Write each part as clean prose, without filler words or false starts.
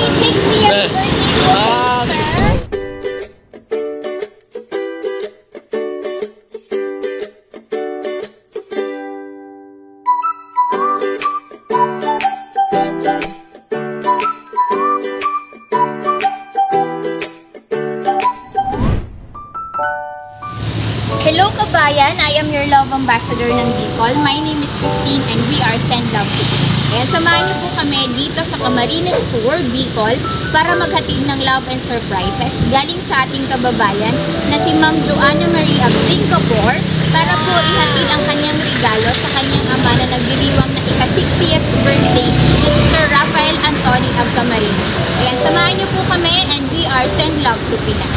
60th birthday po, sir. Hello kabayan, I am your love ambassador ng Bicol. My name is Christine and we are Send Love to Bicol. Kaya samahan niyo po kami dito sa Camarines Sur, Bicol para maghatid ng love and surprises galing sa ating kababayan na si Ma'am Joanna Marie of Singapore para po ihatid ang kanyang regalo sa kanyang ama na nagdiriwang na ika-60th birthday na si Sir Rafael Antonin of Camarines. Kaya samahan niyo po kami and we are Send Love to Pinas.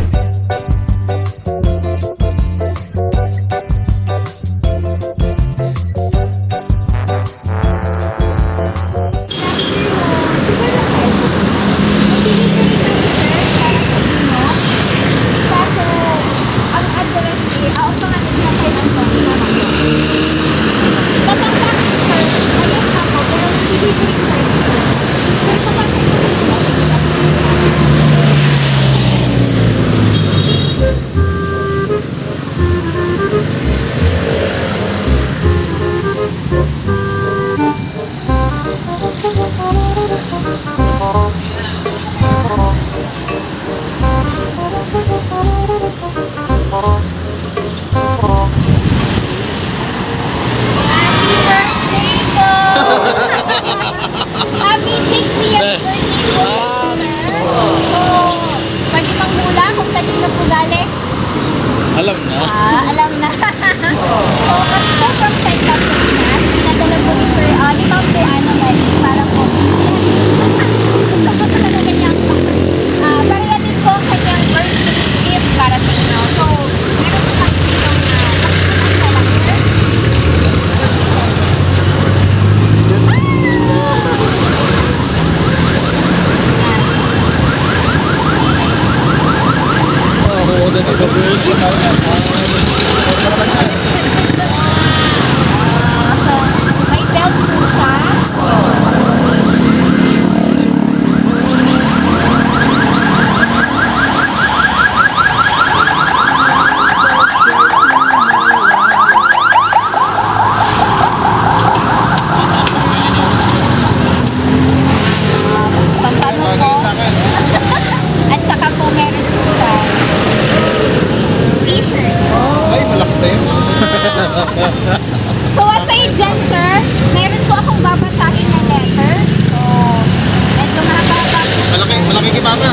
Happy 60th birthday po, sir. So, pwede manghula kung kanino po galing? Alam na. Alam na. So, kami po from Send Love to Pinas, pinadala po ni Sir ni Ma'am Joanna Marie para po gusto ko sa kanyang para yan din po kanyang birthday gift para sa inyo. So, meron po kami dito na calendar. May belt po siya. At saka po meron po siya t-shirt. Ay, malaki sa'yo. So, aside dyan, sir, meron po akong babasahin na letter. So, medyo mahaba-haba po. Malaki kibaba.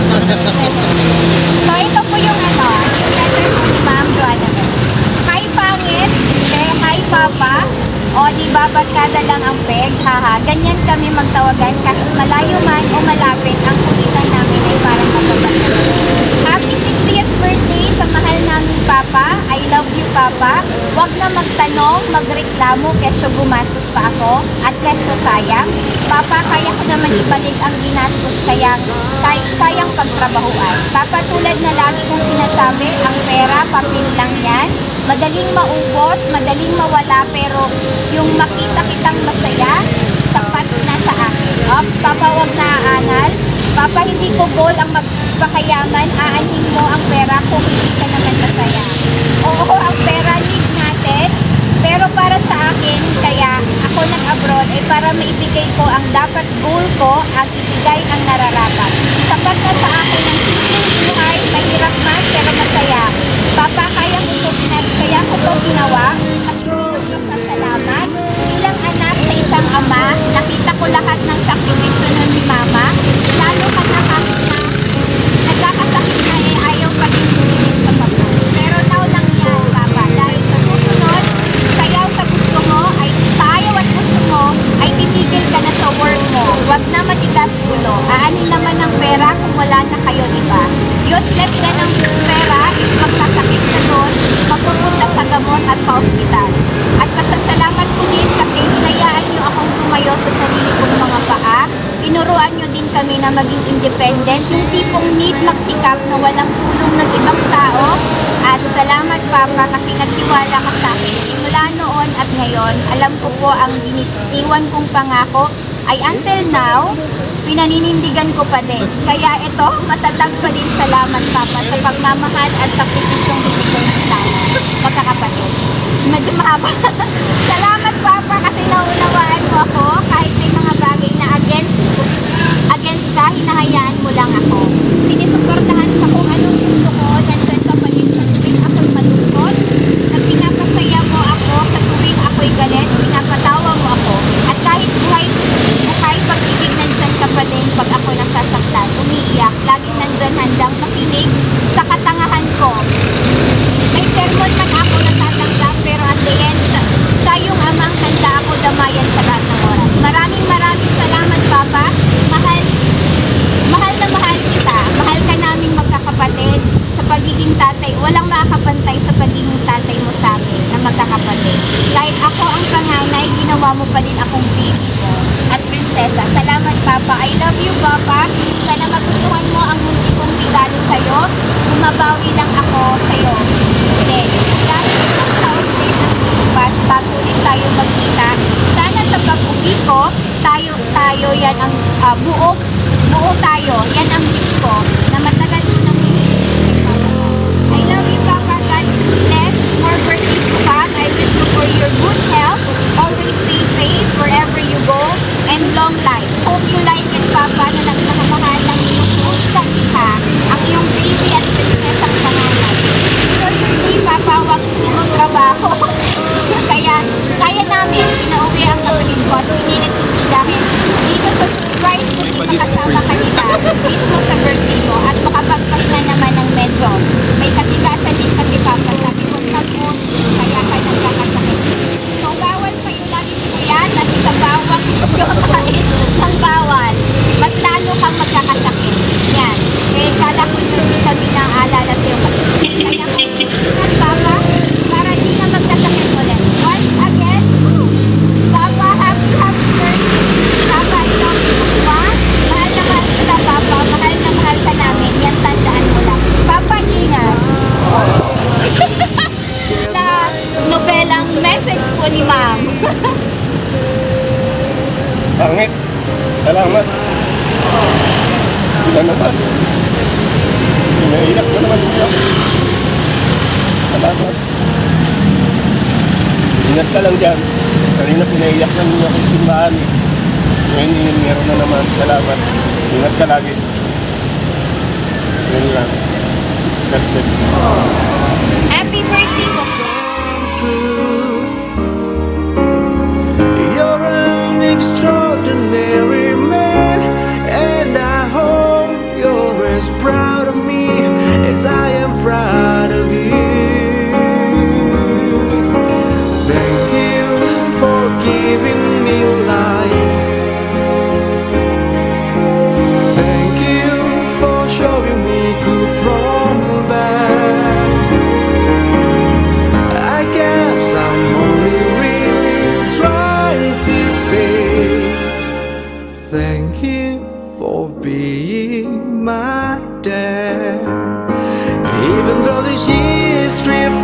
So, ito po yung letter po ni Ma'am Joanna. Hi, pangit. Hi, Papa. O, di ba, barkada lang ang peg? Haha, ganyan kami magtawagan kahit malayo man o malapit. Ang kulitan namin ay parang magbabarkada. Happy 60th birthday sa mahal namin, Papa. I love you, Papa. Huwag na magtanong, magreklamo, kesyo gumastos pa ako at kesyo sayang. Papa, kaya ko naman ibalik ang ginastos kayang pagtrabahuan. Papa, tulad na lagi kong sinasabi, ang pera, papel lang yan. Madaling maubos, madaling mawala, pero yung makita kitang masaya, sapat na sa akin. Papa, wag na aangal. Papa, hindi ko goal ang magpakayaman, aanhin mo ang pera kung hindi ka naman masaya. Oo, ang pera leave natin, pero para sa akin, kaya ako nag-abroad ay para maibigay ko ang dapat goal ko at ibigay ang nararapat. Sapat na sa akin ang simpleng buhay, mahirap man pero masaya. Papa, kaya ko to ginawa at salamat. Bilang anak sa isang ama, nakita ko lahat ng sakripisyo ni Mama, lalo ka na kahit na nagkakasakit na ayaw pa rin tumingin sa Papa. Pero now lang yan, Papa, dahil sa susunod, sayaw sa gusto mo, ay sa ayaw at gusto mo, ay titigil ka na sa work mo. Huwag na matigas ulo. Aanin naman ng pera kung wala na kayo, diba? Useless na ng pera, if magkasakit na doon, magpupunta sa gamot at sa ospital. At pasasalamat ko din kasi hinayaan niyo akong tumayo sa sarili kong mga paa. Tinuruan niyo din kami na maging independent, yung tipong need magsikap na walang tulong ng ibang tao. At salamat, Papa, kasi nagtiwala ka sa akin. Simula noon at ngayon, alam ko po ang binitiwan kong pangako ay until now, pinaninindigan ko pa din. Kaya ito, matatag pa din salamat Papa sa pagmamahal at sakripisyong binigay mo sa amin, magkakapatid. Medyo mahaba. Salamat Papa kasi naunawaan mo ako kahit may mga bagay na against ka, hinahayaan mo lang ako. Sinisuportahan sa kung anong gusto ko, nandun ka pa din sa tuwing ako'y malungkot, na pinapasaya mo ako sa tuwing ako'y galit, pinapatawa mo ako. At kahit buhay pag-ibig, nandyan ka pa din pag ako nasasaktan, umiiyak, laging nandyan handang makinig sa katangahan ko. May sermon man ako natatanggap, pero at the end, tayong amang handa ako damayan sa lahat ng oras. Maraming salamat Papa. Mahal na mahal kita. Mahal ka naming magkakapatid sa pagiging tatay. Walang makakapantay sa pagiging tatay mo sa akin na magkakapatid. Kahit ako ang panganay, ginawa mo pa din akong baby mo at prinsesa. Salamat Papa. I love you Papa. Sana magustuhan mo ang munti kong regalo sa'yo. Bumabawi lang ako sa'yo. Then, dahil isang taon din ang lilipas bago ulit tayo magkita. Sana sa pag-uwi ko, tayo yan ang buo tayo. Yan ang wish ko na matagal mo nang hinihiling Papa. I love you Papa. God bless. More birthdays to come. I wish you for your good health. Always stay safe wherever you go. And long life. Hope you like it Papa na nagmamahal ng iyong sa iha. Ang iyong baby at prinsesa ang pangalan. So your day Papa, wag mong trabaho. Kaya namin, pinauwi ang kapatid ko at pinilit ko dahil dito sa surprise ko makasama ka nila mismo sa birthday mo at makapagpahinga naman ng medyo. May katigasan din kasi Papa, sabi ko mag-mood, kaya ka nagkakasakit. So bawal sa'yo lagi yan at sa bawang kumakain ng bawal. Mas lalo kang magkakasakit. Yan. Eh, kala ko yung vitamin ang alala sa'yo. Kaya kung ingat Papa, para di na magkasakit ulit. Once again, Papa, happy birthday. Papa, I love you. Mahal na mahal kita, Papa. Mahal na mahal ka namin. Yan, tandaan mo lang. Papa, ingat. La nobelang message po ni Ma'am. Pangit. Salamat. Ilan naman. Pinaiyak ko naman niya. Salamat. Ingat ka lang dyan. Kanina pinaiyak na niya kung simbahan eh. Ngayon meron na naman. Salamat. Ingat ka lagi. Yun lang. God bless. Happy birthday po. You're an extraordinary man, and I hope you're as proud of me as I am proud of you. Thank you for giving me life. Thank you for showing me good from bad. I guess I'm only really trying to say thank you for being my dad. Even though the years drift